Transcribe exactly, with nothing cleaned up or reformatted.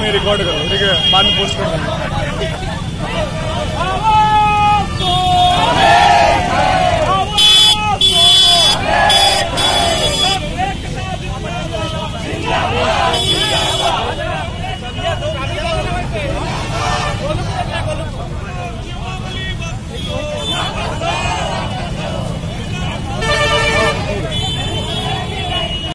में रिकॉर्ड करो, ठीक है, बाद में पोस्ट कर देना।